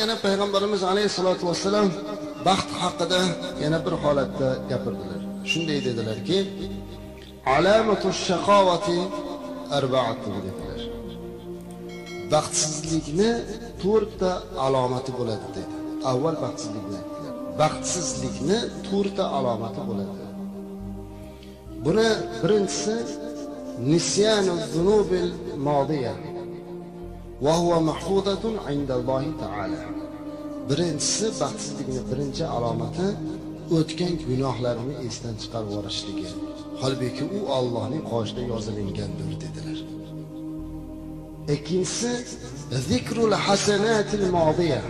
yana payg'ambarimiz alayhisolatu vassalam baxt haqida yana bir holatda gapirdilar. Shunday dedilarki, alamatush shaqovati arba'atun dedilar. Baxtsizlikni 4 ta alomati bo'ladi dedi. Avval baxtsizlikni aytdilar. Baxtsizlikni 4 ta alomati bo'ladi. Buni birinchisi nisyanuz zunubil modiya va huwa mahfuzatun indallohi taala. Birinchisi baxtsizlikning birinchi alomati o'tgan gunohlarni esdan chiqarib yuborishligi. Holbuki u Allohning qoshida yozilingandir dedilar. Ikkinchisi zikrul hasanatil modiya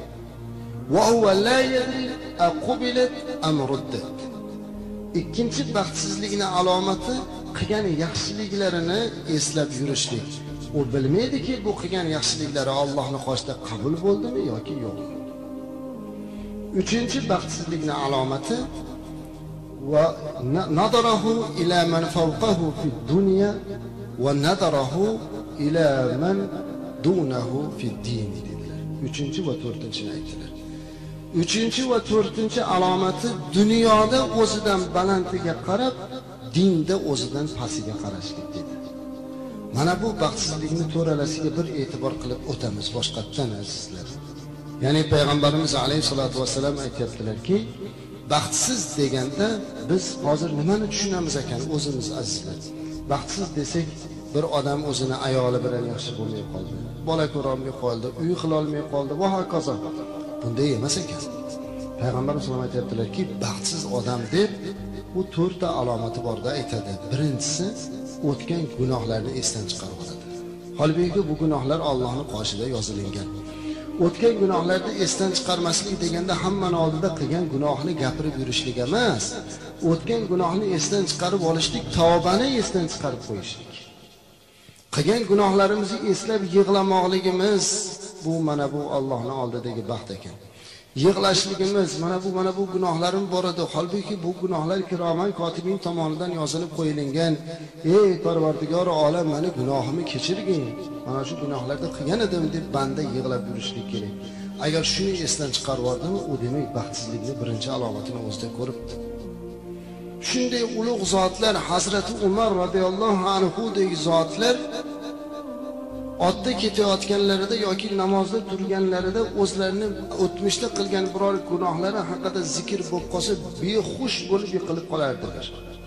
va huwa la yadri aqbilat am ruddat. Ikkinchi baxtsizlikning alomati qilgan yaxshiliklarini eslab yurishlik. U bilmaydiki bu qilgan yaxshiliklari Allohning qoshida qabul bo'ldimi yoki yo'q. Uchinchi baxtsizlikning alomati va nadarahu ila man fawqahu fi dunya va nadarahu ila man dunahu fi din dedilar. Uchinchi va to'rtinchini aytdilar. Uchinchi va to'rtinchi alomati dunyoda o'zidan balandiga qarab, dinda o'zidan pastiga qarashlik dedi. Mana bu baxtsizlikni to'ralasiga bir e'tibor qilib o'tamiz boshqatdan azizlar. Ya'ni payg'ambarimiz alayhisolatu vassalam aytibdilarki, baxtsiz deganda biz hozir nimani tushunamiz ekan o'zimiz azizlar. Baxtsiz desak, bir odam o'zini ayoli bilan yaxshi bo'lmay qoldi, bola ko'ra olmay qoldi, uy qila olmay qoldi va hokazo. Bunday emas ekan. Payg'ambarimiz aytibdilarki, baxtsiz odam deb bu 4 ta alomati borda aytadi. Birinchisi o'tgan gunohlarni esdan chiqarib oladi. Holbuki bu gunohlar Allohning qoshida yozilingan. O'tgan gunohlarni esdan chiqarmaslik deganda hammani oldida qilgan gunohni gapirib yurishlik emas. O'tgan gunohni esdan chiqarib olishlik, tavbani esdan chiqarib qo'yishlik. Qilgan gunohlarimizni eslab yig'lamoqligimiz bu mana bu Allohning oldidagi baxt ekan. Yig'lashligimiz mana bu gunohlarim bor edi. Holbuki bu gunohlar kiroman kotibin tomonidan yozilib qo'yilgan. Ey Parvardigor olam, meni gunohimni kechirgin. Mana shu gunohlarni qilgan edim deb banda yig'lab yurishlik kerak. Agar shuni esdan chiqarib yordimi, u demak baxtsizlikning birinchi alomatini o'zida ko'ribdi. Shunday ulug' zotlar Hazrati Umar radhiyallohu anhu dek zotlar otda ketayotganlarida yoki namozda turganlarida o'zlarini o'tmishda qilgan biror gunohlari haqida zikr bo'lib qolsa, behush bo'lib yiqilib qolardilar.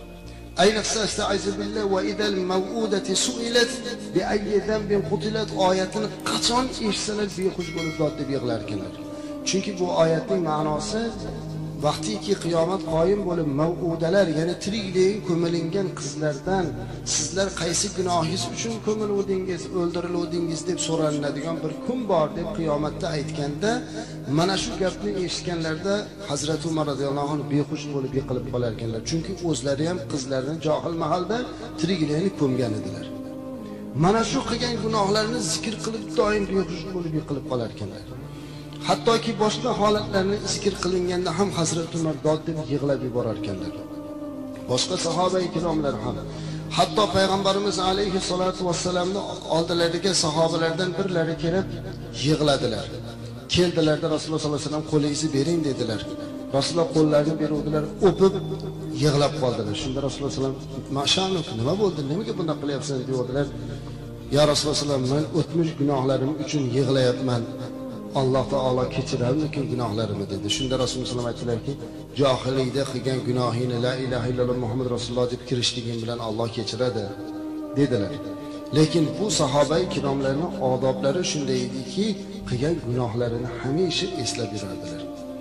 Ayniqsa astaizu billah va idal maw'udati su'ilat bi ayyi dhanbin qutilat oyatini qachon eshitsalar behush bo'lib dod deb yig'lar ekanlar. Chunki bu oyatning ma'nosi vaqtiki qiyomat qoyim bo'lib mav'udalar, ya'ni tiriklik ko'milingan qizlardan sizlar qaysi gunohingiz uchun ko'miluvdingiz, o'ldiriluvdingiz deb so'ranadigan bir kun bor deb qiyomatda aytganda, mana shu gapni eshitganlarda Hazrat Umar radhiyallohu anhu behush bo'lib yiqilib qolar ekanlar. Chunki o'zlari ham qizlarni johil mahalda tiriklikni ko'mgan edilar. Mana shu qilgan gunohlarni zikr qilib doim behush bo'lib yiqilib qolar ekanlar. Hattoki boshqa holatlarni zikr qilinganda ham Hazrat Umar dod deb yig'lab yuborar ekanlar. Boshqa sahoba-i kiromlar ham. Hatto payg'ambarimiz alayhi solatu vassalamning oldilariga sahobalardan birlari kelib yig'ladilar. Keldilarda Rasululloh sollallohu alayhi vasallam qo'lingizni bering dedilar. Rasululloh qo'llarini beruvdilar, o'pib yig'lab qoldilar. Shunda Rasululloh sollallohu alayhi vasallam "Masha'nuk, nima bo'ldi? Nimaga bunday qilyapsan?" dedilar. "Ya Rasululloh, men o'tmish gunohlarim uchun yig'layapman. Alloh taolo kechirarmikin gunohlarimni" dedi. Shunda Rasululloh sollallohu alayhi vasallam aytdilarki, "Johiliyda qilgan gunohingni la ilaha illalloh Muhammad rasululloh deb kirishliging bilan Alloh kechiradi" dedilar. Lekin bu sahoba-i kiromlarning odoblari shunday ediki, qilgan gunohlarini hamisha eslab yurardilar.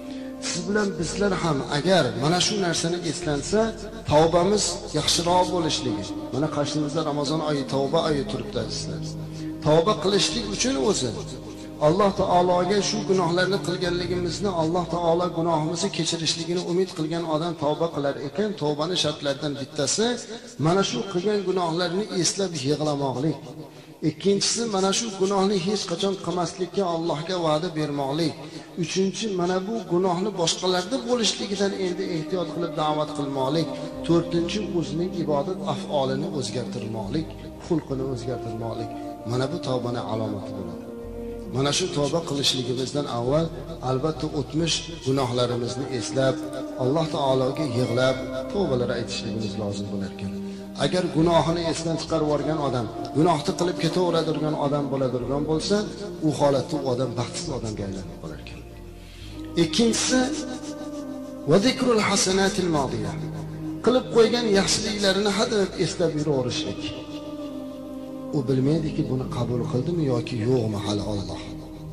Siz bilan bizlar ham agar mana shu narsani eslansa, tavbamiz yaxshiroq bo'lishligi. Mana qarshimizda Ramazon oyi, tavba oyi turibdi sizlar. Tavba qilishlik uchun o'zi Alloh taologa shu gunohlarni qilganligimizni, Alloh taolo gunohimizni kechirishligini umid qilgan odam tavba qilar ekan. Tavbaning shartlaridan bittasi mana shu qilgan gunohlarni eslab yig'lamoqlik. Ikkinchisi mana shu gunohni hech qachon qilmaslikka Allohga va'da bermoqlik. Uchinchi mana bu gunohni boshqalarda bo'lishligidan endi ehtiyot qilib da'vat qilmoqlik. To'rtinchi o'zining ibodat af'olini o'zgartirmoqlik, xulqini o'zgartirmoqlik. Mana bu tavbaning alomati bo'ladi. Mana shu tavba qilishligimizdan avval albatta o'tmish gunohlarimizni eslab, Alloh taologa yig'lab, tavbalar aytishligimiz lozim bo'lar ekan. Agar gunohini esdan chiqarib yuborgan odam, gunohni qilib ketaveradigan odam bo'ladigan bo'lsa, u holatda u odam baxtsiz odamga aylanib qolar ekan. Ikkinchisi, va zikrul hasanatil modiya. Qilib qo'ygan yaxshiliklarini hadab eslab yuraverishlik. U bilmaydiki buni qabul qildimi yoki yo'qmi hali Alloh.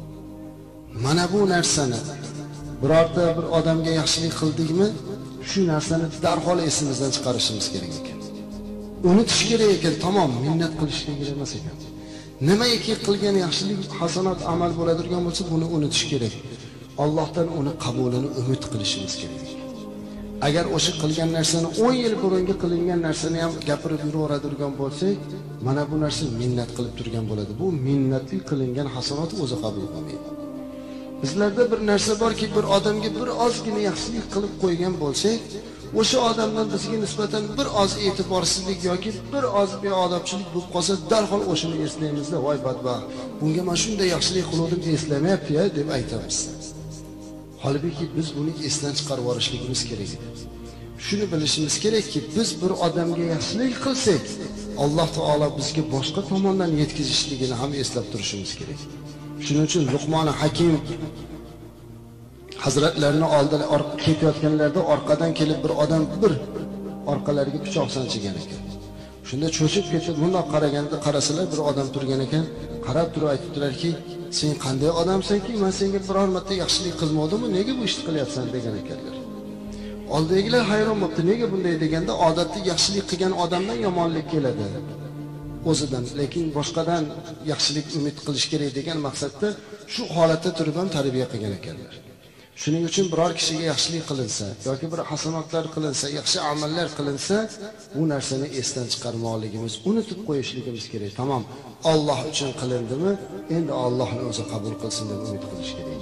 Mana bu narsani birorta bir odamga yaxshilik qildikmi, shu narsani darhol esimizdan chiqarishimiz kerak ekan. Unutish kerak ekan, tamom, minnat qilishga kerak emas ekan. Nimaiki qilgan yaxshilik, hasanat amal bo'ladigan bo'lsa, buni unutish kerak. Allohdan uni qabulini umid qilishimiz kerak. Agar o'sha qilgan narsani 10 yil burungi qilingan narsani ham gapirib yuraveradigan bo'lsak, mana bu narsa minnat qilib turgan bo'ladi. Bu minnatli qilingan hasanat o'zi qabul qilmaydi. Bizlarda bir narsa borki, bir odamga bir ozgina yaxshilik qilib qo'ygan bo'lsak, o'sha odamdan bizga nisbatan bir oz e'tiborsizlik yoki bir oz beodobchilik bo'lib qolsa, darhol o'shani eslaymizda, voy badbaxt, bunga men shunday yaxshilik qildim, eslamayapti-ya deb aytamiz. Holbuki biz buni esdan chiqarib yuborishligimiz kerak edi. Shuni bilishimiz kerakki, biz bir odamga yaxshilik qilsak, Alloh taolo bizga boshqa tomondan yetkazishligini ham eslab turishimiz kerak. Shuning uchun Luqmon Hakim hazratlarini oldiga ketayotganlarda orqadan kelib bir odam bir orqalariga pichoq sanchigan ekan. Shunda cho'chib ketib, bundoq qaraganda qarasalar bir odam turgan ekan, qarab turib aytibdilarki, sen qanday odamsanki, men senga biror marta yaxshilik qilmadimmi, nega bu ishni qilyapsan degan ekanlar. Oldigilar hayron bo'libdi, nega bunday deganda, odatda yaxshilik qilgan odamdan yomonlik keladi o'zidan, lekin boshqadan yaxshilik umid qilish kerak degan maqsadda shu holatda turib ham tarbiya qilgan ekanlar. Shuning uchun biror kishiga yaxshilik qilinsa yoki bir hasanatlar qilinsa, yaxshi amallar qilinsa, bu narsani esdan chiqarmoqligimiz, unutib qo'yishligimiz kerak. Tamom, Alloh uchun qilindimi, endi Allohning o'zi qabul qilsin deb umid qilish kerak.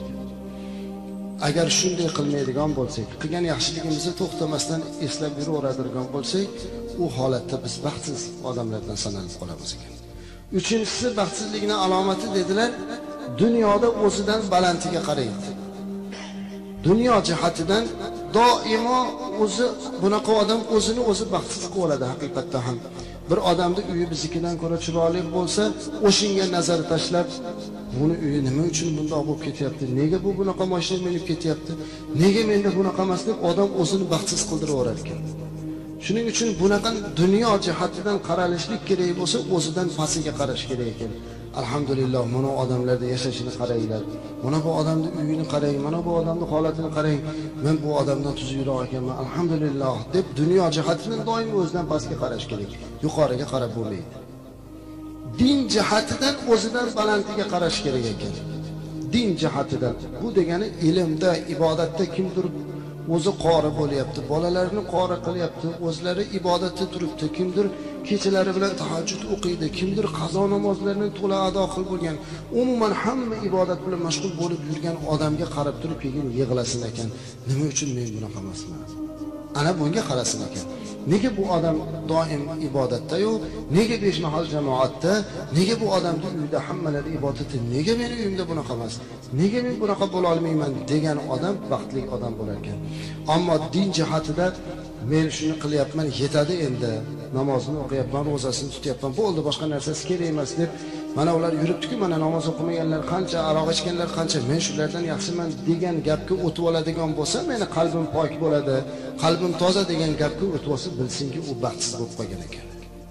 Agar shunday qilmaydigan bo'lsak, qilgan yaxshiligimizni to'xtamasdan eslab yuraveradigan bo'lsak, u holatda biz baxtsiz odamlardan sanalib qolamiz ekan. Uchinchisi, baxtsizlikning alomati dedilar, dunyoda o'zidan balandiga qaraydi. Dunyo jihatidan doimo o'zi bunaqa odam o'zini o'zi baxtsiz qilib oladi haqiqatda ham. Bir odamning uyi biznikidan ko'ra chiroyli bo'lsa, o'shinga nazar tashlab, buni uyi nima uchun bundoq bo'lib ketyapti? Nega bu bunaqa mashina minib ketyapti? Nega menda bunaqa emas deb odam o'zini baxtsiz qildiraverar ekan. Shuning uchun bunaqa dunyo jihatidan qaralishlik kerak bo'lsa, o'zidan pastiga qarash kerak ekan. Alhamdulillah, mana odamlarda yashashini qaranglar. Mana bu odamning uyini qarang, mana bu odamning holatini qarang. Men bu odamdan tuzukroq ekanman. Alhamdulillah deb dunyo jihatidan doim o'zidan pastga qarash kerak. Yuqoriga qarab bo'lmaydi. Din jihatidan o'zidan balandiga qarash kerak ekan. Din jihatidan. Bu degani ilmda, ibodatda kimdir o'zi qori bo'lyapti, bolalarini qori qilyapti, o'zlari ibodatda turibdi, kimdir kechalari bilan tahajjud o'qiydi, kimdir qazo namozlarini to'la ado qilib bo'lgan, umuman hamma ibodat bilan mashg'ul bo'lib yurgan odamga qarab turib keyin yig'lasin ekan. Nima uchun men bunaqa emasman? Ana bunga qarasin ekan. Nega bu odam doim ibodatda-yu, nega besh mahal jamoatda, nega bu odamning uyida hammalari ibodatda, nega mening uyimda bunaqa emas? Nega men bunaqa bo'la olmayman degan odam baxtli odam bo'lar ekan. Ammo din jihatida men shuni qilyapman, yetadi endi. Namozni o'qiyapman, ro'zasini tutyapman, bo'ldi, boshqa narsasi kerak emas deb mana ular yuribdi-ku, mana namoz o'qimaganlar qancha, aroq ichganlar qancha, men shulardan yaxshiman degan gapga o'tib oladigan bo'lsa, meni qalbim pok bo'ladi, qalbim toza degan gapga o'tib olsa, bilsinki u baxtsiz bo'lib qolgan ekan.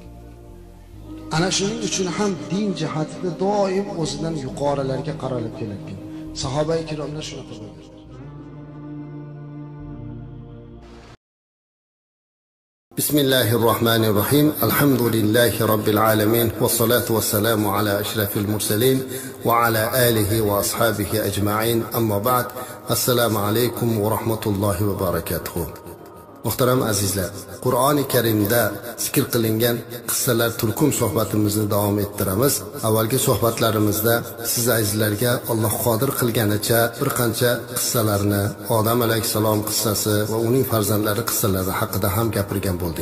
Ana shuning uchun ham din jihatida doim o'zidan yuqorilarga qaralib kelar ekan. Sahoba-i kiromlar shuni qilgan. بسم الله الرحمن الرحيم الحمد لله رب العالمين والصلاة والسلام على أشرف المرسلين وعلى آله وأصحابه أجمعين أما بعد السلام عليكم ورحمة الله وبركاته. Muhtaram azizlar, Qur'oni Karimda zikr qilingan qissalar turkum suhbatimizni davom ettiramiz. Avvalgi suhbatlarimizda siz azizlarga Alloh qodir qilganicha bir qancha qissalarni, Odam alayhisalom qissasi va uning farzandlari qissalari haqida ham gapirgan bo'ldik.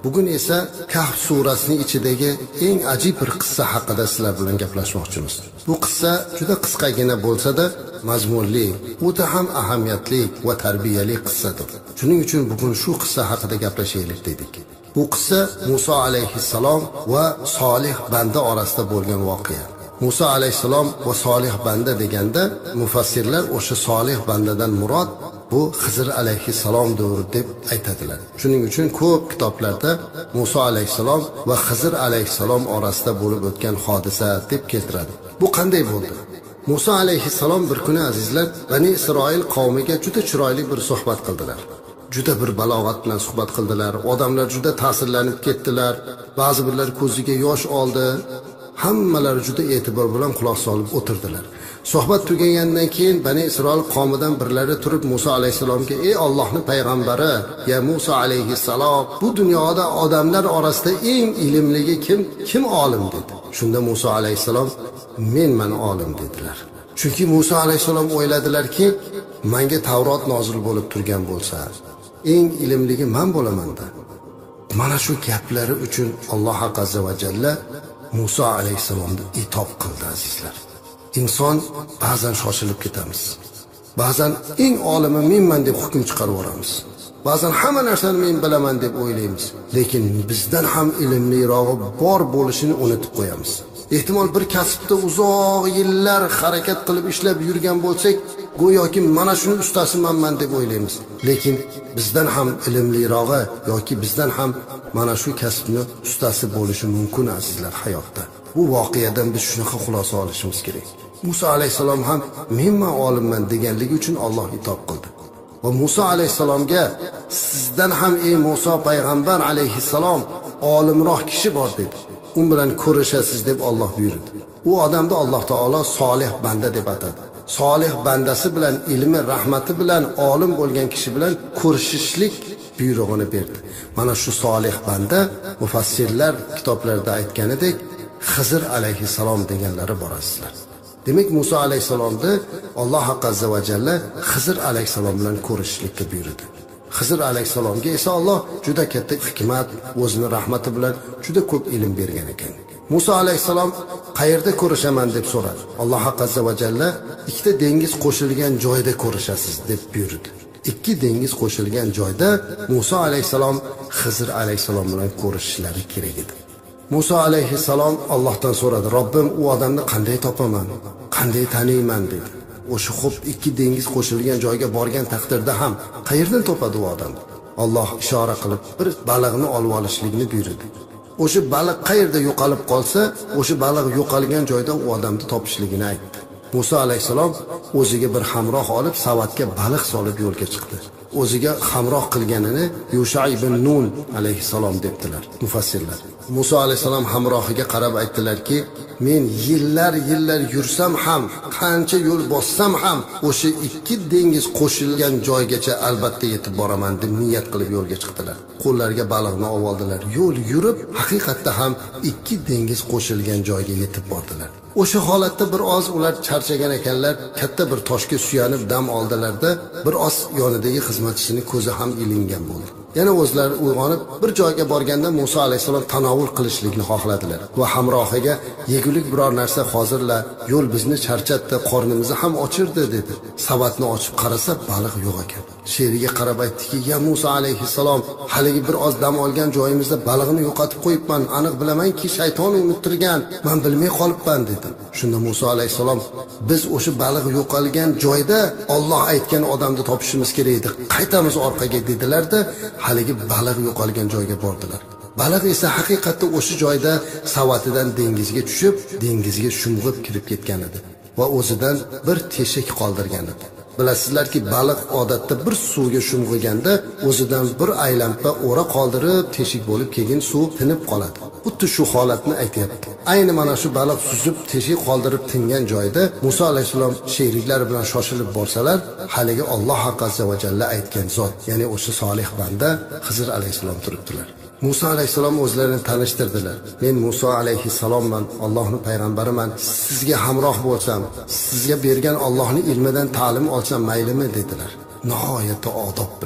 Bugun esa Kahf surasining ichidagi eng ajib bir qissa haqida sizlar bilan gaplashmoqchimiz. Bu qissa juda qisqagina bo'lsa-da, mazmunli, o'ta ham ahamiyatli va tarbiyali qissadir. Shuning uchun bugun shu qissa haqida gaplashaylik dedik. Bu qissa Musa alayhissalom va solih banda orasida bo'lgan voqea. Musa alayhissalom va solih banda deganda mufassirlar o'sha solih bandadan murod bu Xizr alayhissalomdir deb aytadilar. Shuning uchun ko'p kitoblarda Musa alayhissalom va Xizr alayhissalom orasida bo'lib o'tgan hodisa deb keltiradi. Bu qanday bo'ldi? Musa alayhissalom bir kuni azizlar Bani Isroil qavmiga juda chiroyli bir suhbat qildilar. Juda bir balog'at bilan suhbat qildilar. Odamlar juda ta'sirlanib ketdilar. Ba'zi birlar ko'ziga yosh oldi. Hammalari juda e'tibor bilan quloq solib o'tirdilar. Suhbat tugagandan keyin Bani Isroil qavmidan birlari turib Musa alayhissalomga: "Ey Allohning payg'ambari, ya Musa alayhissalom, bu dunyoda odamlar orasida eng ilmligi kim olim?" dedi. Shunda Musa alayhissalom: "Men olim" dedilar. Chunki Musa alayhissalom o'yladilarki, menga Tavrot nozil bo'lib turgan bo'lsa, eng ilmligi men bo'laman-da. Mana shu gaplari uchun Alloh azza va jalla Musa alayhissalomni itob qildi azizlar. İnson ba'zan shoshilib ketamiz. Ba'zan eng olimi menman deb hukm chiqarib yuboramiz. Ba'zan hamma narsani men bilaman deb o'ylaymiz. Lekin bizdan ham ilmlirog'i bor bo'lishini unutib qo'yamiz. Ehtimol bir kasbda uzoq yillar harakat qilib ishlab yurgan bo'lsak, go'yoki mana shuni ustasi menman deb o'ylaymiz. Lekin bizdan ham ilmlirog'i yoki bizdan ham mana shu kasbni ustasi bo'lishi mumkin azizlar hayotda. Bu voqeadan biz shunaqa xulosa olishimiz kerak. Musa alayhissalom ham menman olimman deganligi uchun Alloh itob qildi. Va Musa alayhissalomga sizdan ham ey Musa payg'ambar alayhissalom olimroq kishi bor dedi. U bilan ko'rishasiz deb Alloh buyurdi. U odamni Alloh taolo solih banda deb atadi. Solih bandasi bilan ilmi, rahmati bilan olim bo'lgan kishi bilan ko'rishishlik buyrug'ini berdi. Mana shu solih banda mufassirlar kitoblarida aytganidek Xizr alayhissalom deganlari bor asizlar. Demak Musa alayhissalomni Alloh azza va jalla Xizr alayhissalom bilan ko'rishishlikka buyurdi. Xizr alayhissalomga esa Alloh juda katta hikmat, o'zining rahmati bilan juda ko'p ilm bergan ekan. Musa alayhissalom qayerda ko'rishaman deb so'radi. Alloh azza va jalla ikkita dengiz qo'shilgan joyda ko'rishasiz deb buyurdi. Ikki dengiz qo'shilgan joyda Musa alayhissalom Xizr alayhissalom bilan ko'rishishlari kerak edi. Musa alayhissalom Allohdan so'radi: "Robbim, u odamni qanday topaman? Qanday taniyman?" dedi. O'sha xo'p ikki dengiz qo'shilgan joyga borgan taqdirda ham qayerdan topadi u odamni? Alloh ishora qilib bir baliqni olib olishlikni buyurdi. O'sha baliq qayerda yo'qolib qolsa, o'sha baliq yo'qolgan joyda u odamni topishligini aytdi. Musa alayhissalom o'ziga bir hamroh olib savatga baliq solib yo'lga chiqdi. O'ziga hamroh qilganini Yusha ibn Nun alayhissalom debdilar mufassirlar. Musa alayhissalom hamrohiga qarab aytdilarki: "Men yillar yursam ham, qancha yo'l bossam ham o'sha ikki dengiz qo'shilgan joygacha albatta yetib boraman" deb niyat qilib yo'lga chiqdilar. Qo'llariga baliqni olib oldilar. Yo'l yurib, haqiqatda ham ikki dengiz qo'shilgan joyga yetib bordilar. O'sha holatda bir oz ular charchagan ekanlar, katta bir toshga suyanib dam oldilarda, bir oz yonidagi xizmatchisining ko'zi ham ilingan bo'ldi. Yana o'zlari uyg'onib bir joyga borganda Musa alayhissalom tanovul qilishlikni xohladilar va hamrohiga yegulik biror narsa hozirla, yo'l bizni charchatdi, qornimizni ham ochirdi dedi. Savatni ochib qarasa baliq yo'q ekan. Sheriga qarab aytdiki: "Ya Musa alayhissalom, haligi bir oz dam olgan joyimizda baliqni yo'qotib qo'yibman. Aniq bilamanki shayton unuttirgan. Men bilmay qolibman" dedi. Shunda Musa alayhissalom: "Biz o'sha baliq yo'qolgan joyda Alloh aytgan odamni topishimiz kerak edi. Qaytamiz orqaga" dedilar-da, haligi baliq yo'qolgan joyga bordilar. Baliq esa haqiqatda o'sha joyda savatidan dengizga tushib, dengizga shumg'ib kirib ketgan edi va o'zidan bir teshik qoldirgan edi. Bilasizlarki, baliq odatda bir suvga shumg'iganda o'zidan bir aylanpa o'ra qoldirib, teshik bo'lib keyin suv tinib qoladi. Xuddi shu holatni aytayapti. Ayni mana shu baliq suzib, teshik qoldirib tingan joyda Musa alayhissalom sheriklari bilan shoshilib borsalar, haligi Alloh azza va jalla aytgan zot, ya'ni o'sha solih banda Xizr alayhissalom turibdilar. Musa alayhissalom o'zlarini tanishtirdilar. "Men Musa alayhissalomman, Allohning payg'ambariman. Sizga hamroh bo'lsam, sizga bergan Allohning ilmidan ta'lim olsam maylimi?" dedilar. Nihoyatda odob bilan,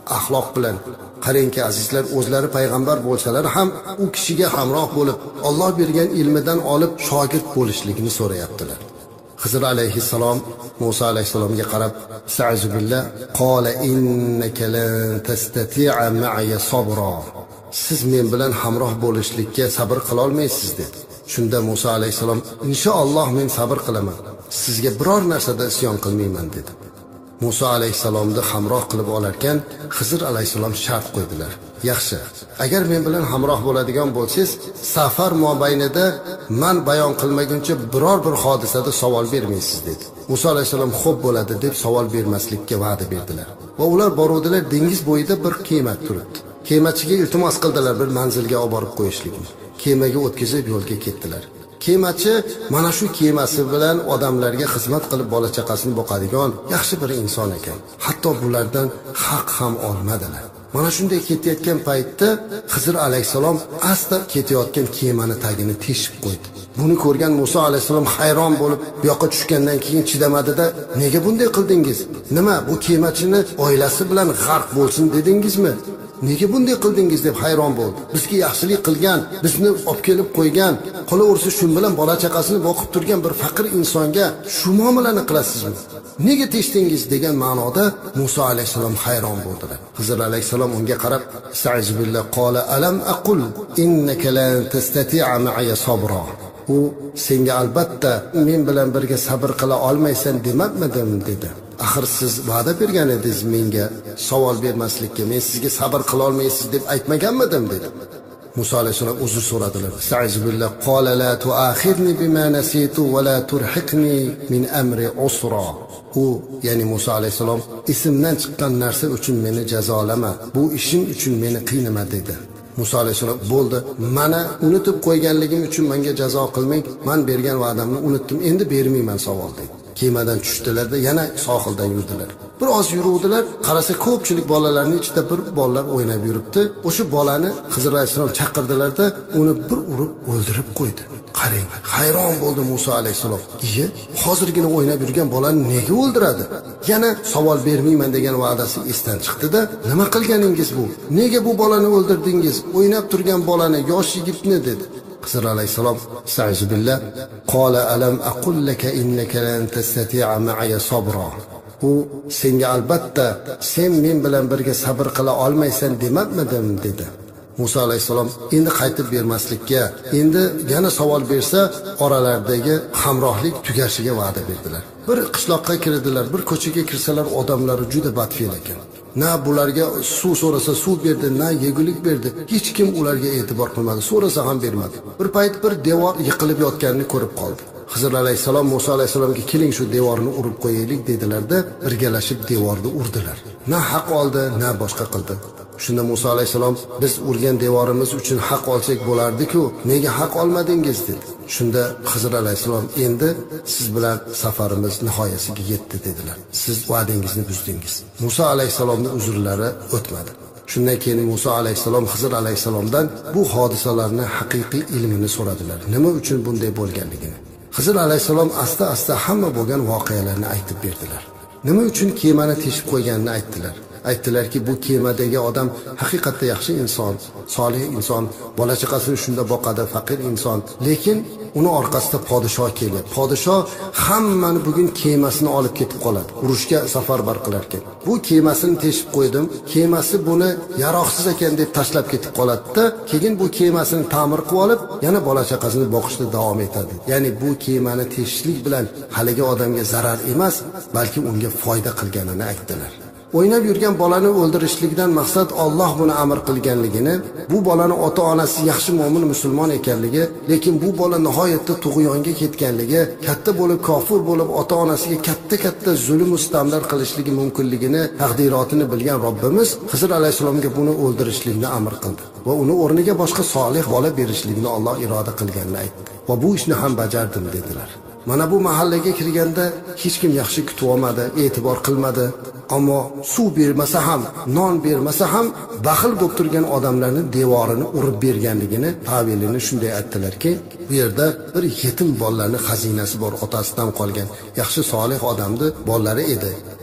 axloq bilan. Qarangki azizlar, o'zlari payg'ambar bo'lsalar ham u kishiga hamroh bo'lib, Alloh bergan ilmidan olib shogird bo'lishligini so'rayaptilar. Xizr alayhissalom Musa alayhissalomga qarab, "Sa'zubillah, qala innaka lan tastati'a ma'iya sabra." Siz men bilan hamroh bo'lishlikka sabr qila olmaysiz dedi. Shunda Musa alayhissalom, "Inshaalloh men sabr qilaman. Sizga biror narsada isyon qilmayman" dedi. Musa alayhissalomni hamroh qilib olarkan, Xizr alayhissalom shart qo'ydilar. "Yaxshi, agar men bilan hamroh bo'ladigan bo'lsangiz, safar mobaynida men bayon qilmaguncha biror bir hodisada savol bermaysiz" dedi. Musa alayhissalom "Xo'p bo'ladi" deb savol bermaslikka va'da berdilar. Va ular boruvdilar, dengiz bo'yida bir kema turibdi. Kemachiga iltimos qildilar bir manzilga olib borib qo'yishlikni. Kemaga o'tkazib yo'lga ketdilar. Kemachi mana shu kemasi bilan odamlarga xizmat qilib bola chaqasini boqadigan yaxshi bir inson ekan. Hatto bulardan haq ham olmadilar. Mana shunday ketayotgan paytda Xizr alayhissalom asta ketayotgan kemani tagini teshib qo'ydi. Buni ko'rgan Musa alayhissalom hayron bo'lib, bu yoqqa tushgandan keyin chidamadida, "Nega bunday qildingiz? Nima, bu kemachini oilasi bilan g'arq bo'lsin dedingizmi? Nega bunday qildingiz?" deb hayron bo'ldi. "Bizga yaxshilik qilgan, bizni olib kelib qo'ygan, qolaversa shu bilan bola chaqasini boqib turgan bir faqir insonga shu muomalani qilasizmi? Nega teshdingiz?" degan ma'noda Musa alayhissalom hayron bo'ldilar. Xizr alayhissalom unga qarab, "Sa'zubillah, qala alam aqul innaka lan tastati'a ma'iya sabra." U "Senga albatta men bilan birga sabr qila olmaysan demabmidim" dedi. "Axir siz va'da bergan edingiz menga savol bermaslikka, men sizga sabr qila olmaysiz deb aytmaganmidim" dedi. Musa alayhissalom uzr so'radilar. "Sa'zubillah, qala la tu'akhidni bima nasitu va la turhiqni min amri usra." U, ya'ni Musa alayhissalom, "Esimdan chiqqan narsa uchun meni jazolama, bu ishim uchun meni qiynama" dedi. Musa alayhissalom, "Bo'ldi, mana unutib qo'yganligim uchun menga jazo qilmang, men bergan va'damni unutdim, endi bermayman" savol dedi. Kemadan tushdilarda yana sohildan yurdilar. Bir oz yuruvdilar, qarasa ko'pchilik bolalarning ichida bir bolalar o'ynab yuribdi. O'sha bolani Xizr alayhissalom chaqirdilarda, uni bir urib o'ldirib qo'ydi. Qarang, hayron bo'ldi Musa alayhissalom. "Iye, hozirgina o'ynab yurgan bolani nega o'ldiradi?" Yana savol bermayman degan va'dasi esdan chiqdi-da, "Nima qilganingiz bu? Nega bu bolani o'ldirdingiz? O'ynab turgan bolani, yosh yigitni" dedi. Xizr alayhissalom, "Sa'zubillah, qala alam aqul laka innaka lan tastati'a ma'iya sabra." U "Senga albatta sen men bilan birga sabr qila olmaysan demabmidim" dedi. Musa alayhissalom endi qaytib bermaslikka, endi yana savol bersa oralaridagi hamrohlik tugashiga va'da berdilar. Bir qishloqqa kirdilar, bir ko'chaga kirsalar odamlari juda badfe'l ekan. Na bularga suv so'rasa suv berdi, na yegulik berdi. Hech kim ularga e'tibor qilmadi, so'rasa ham bermadi. Bir payt bir devor yiqilib yotganini ko'rib qoldi. Xizr alayhissalom Musa alayhissalomga "Keling shu devorni urib qo'yaylik" dedilarda, birgalashib devorni urdilar. Na haq oldi, na boshqa qildi. Shunda Musa alayhissalom, "Biz urgan devorimiz uchun haq olsak bo'lardi-ku, nega haq olmadingiz?" dedi. Shunda Xizr alayhissalom, "Endi siz bilan safarimiz nihoyasiga yetdi" dedilar. "Siz va'dangizni buzdingiz." Musa alayhissalomning uzrlari o'tmadi. Shundan keyin Musa alayhissalom Xizr alayhissalomdan bu hodisalarning haqiqiy ilmini so'radilar. Nima uchun bunday bo'lganligini. Xizr alayhissalom asta-asta hamma bo'lgan voqealarni aytib berdilar. Nima uchun kemani teshib qo'yganini aytdilar. Aytdilarki, bu kemadagi odam haqiqatda yaxshi inson, solih inson, bola chaqasini shunda boqadi, faqir inson. Lekin uni orqasida podshoh keladi. Podshoh hammani bugun kemasini olib ketib qoladi. Urushga safarbar qilar ekan. Bu kemasini teshib qo'ydim. Kemasi buni yaroqsiz ekan deb tashlab ketib qoladi-da, keyin bu kemasini ta'mir qilib olib, yana bola chaqasini boqishda davom etadi. Ya'ni bu kemani teshishlik bilan haligi odamga zarar emas, balki unga foyda qilganini aytdilar. O'ynab yurgan bolani o'ldirishlikdan maqsad Alloh buni amr qilganligini, bu bolani ota-onasi yaxshi mo'min musulmon ekanligi, lekin bu bola nihoyatda tug'yonga ketganligi, katta bo'lib kofir bo'lib ota-onasiga katta zulm mustamlar qilishligi mumkinligini, taqdirotini bilgan Robbimiz Xizr alayhissalomga buni o'ldirishlikni amr qildi va uni o'rniga boshqa solih bola berishlikni Alloh iroda qilganini aytdi. Va bu ishni ham bajardim dedilar. Mana bu mahallaga kirganda hech kim yaxshi kutib olmadi, e'tibor qilmadi. Ammo suv bermasa ham, non bermasa ham baxil bo'lib turgan odamlarning devorini urib berganligini, tavilini shunday aytdilarki, bu yerda bir yetim bolalarning xazinasi bor, otasidan qolgan yaxshi solih odamni bolalari edi.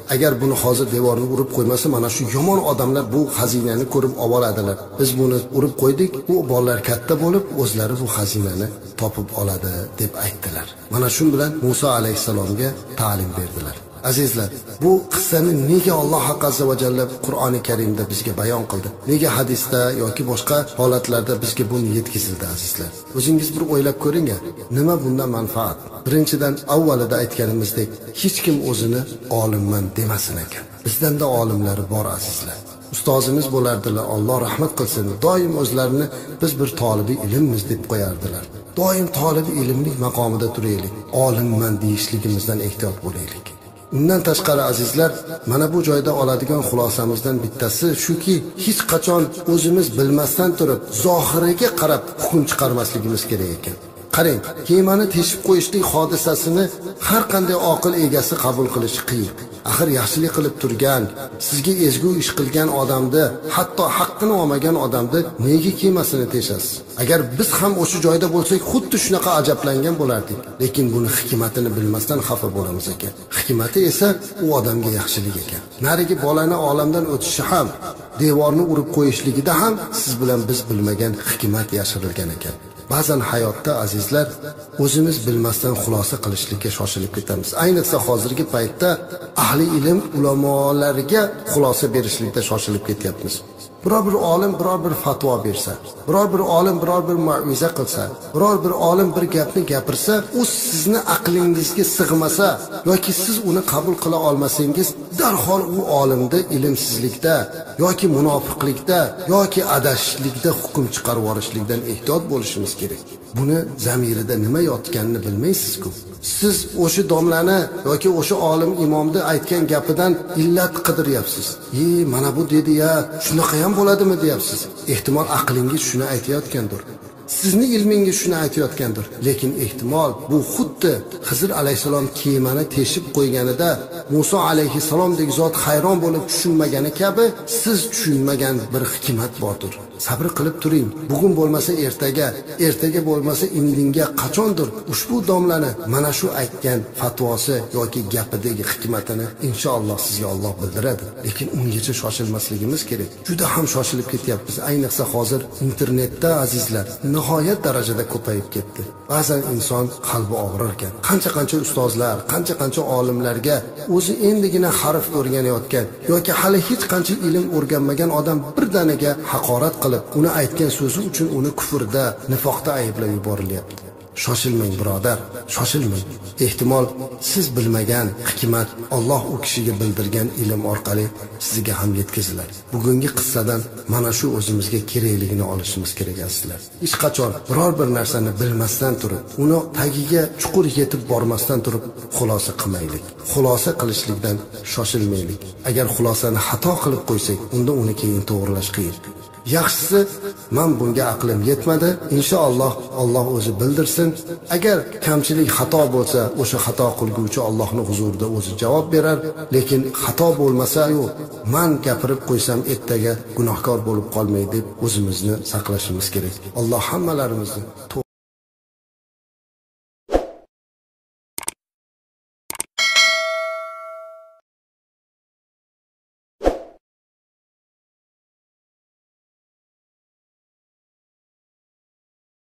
agar buni hozir devorni urib qo'ymasa, mana shu yomon odamlar bu xazinani ko'rib olib oladilar. Biz buni urib qo'ydik, bu bolalar katta bo'lib, o'zlari bu xazinani topib oladi deb aytdilar. Mana shu bilan Musa alayhisalomga ta'lim berdilar. Azizlar, bu qissani nega Alloh azza va jalla Qur'oni Karimda bizga bayon qildi? Nega hadisda yoki boshqa holatlarda bizga buni yetkazildi azizlar? O'zingiz bir o'ylab ko'ring-a, nima bundan manfaat? Birinchidan, avvalida aytganimizdek, hech kim o'zini olimman demasin ekan. Bizdanda olimlari bor azizlar. Ustozimiz bo'lardilar, Alloh rahmat qilsin. Doim o'zlarini biz bir tolibi ilmmiz deb qo'yardilar. Doim tolibi ilmlik maqomida turaylik. Olimman deyishligimizdan ehtiyot bo'laylik. Undan tashqari azizlar, mana bu joyda oladigan xulosamizdan bittasi shuki, hech qachon o'zimiz bilmasdan turib, zohiriga qarab hukm chiqarmasligimiz kerak ekan. Qarang, kemani teshib qo'yishlik hodisasini har qanday oqil egasi qabul qilishi qiyin. Axir yaxshilik qilib turgan, sizga ezgu ish qilgan odamni, hatto haqqini olmagan odamni nega kemasini teshasiz? Agar biz ham o'sha joyda bo'lsak, xuddi shunaqa ajablangan bo'lardik. Lekin buni hikmatini bilmasdan xafa bo'lamiz ekan. Hikmati esa u odamga yaxshilik ekan. Narigi bolani olamdan o'tishi ham, devorni urib qo'yishligida ham siz bilan biz bilmagan hikmat yashirilgan ekan. Ba'zan hayotda azizlar, o'zimiz bilmasdan xulosa qilishlikka shoshilib ketamiz. Ayniqsa hozirgi paytda ahli ilm ulamolarga xulosa berishlikda shoshilib ketyapmiz. Biror bir olim biror bir fatvo bersa, biror bir olim biror bir ma'viza qilsa, biror bir olim bir gapni gapirsa, u sizni aqlingizga sig'masa yoki siz uni qabul qila olmasangiz, darhol u olimda ilmsizlikda yoki munofiqlikda yoki adashishlikda hukm chiqarib yuborishlikdan ehtiyot bo'lishimiz kerak. Buni zamirida nima yotganini bilmaysiz-ku. Siz o'sha domlani yoki o'sha olim imomni aytgan gapidan illat qidiryapsiz. Mana bu dedi-ya, shunaqa ham bo'ladimi deyapsiz. Ehtimol aqlingiz shuni aytayotgandir. Sizni ilmingiz shuni aytayotgandir. Lekin ehtimol bu xuddi Xizr alayhisalom kemani teshib qo'yganida Musa alayhisalomdek zot hayron bo'lib tushunmagani kabi siz tushunmagan bir hikmat bordir. Sabr qilib turing. Bugun bo'lmasa ertaga, ertaga bo'lmasa indinga qachondir ushbu domlani mana shu aytgan fatvosi yoki gapidagi hikmatini inshaalloh sizga Alloh bildiradi. Lekin ungacha shoshilmasligimiz kerak. Juda ham shoshilib ketyapmiz. Ayniqsa hozir internetda azizlar nihoyat darajada ko'payib ketdi. Ba'zan inson qalbi og'rir ekan. Qancha ustozlar, qancha olimlarga o'zi endigina harf o'rganayotgan yoki hali hech qancha ilm o'rganmagan odam birdaniga haqorat qilib, uni aytgan so'zi uchun uni kufrda, nifoqda ayblab yuborilyapti. Shoshilmang birodar, shoshilmang. Ehtimol siz bilmagan hikmat Alloh u kishiga bildirgan ilm orqali sizga ham yetkaziladi. Bugungi qissadan mana shu o'zimizga kerakligini olishimiz kerak azizlar. Hech qachon biror bir narsani bilmasdan turib, uni tagiga chuqur yetib bormasdan turib xulosa qilmaylik. Xulosa qilishlikdan shoshilmaylik. Agar xulosani xato qilib qo'ysak, unda uni keyin to'g'rilash qiyin. Yaxshisi, men bunga aqlim yetmadi. Inshaalloh Alloh o'zi bildirsin. Agar kamchilik xato bo'lsa, o'sha xato qilguvchi Allohning huzurida o'zi javob berar. Lekin xato bo'lmasa-yu, men gapirib qo'ysam ertaga gunohkor bo'lib qolmay deb o'zimizni saqlashimiz kerak. Alloh hammalarimizni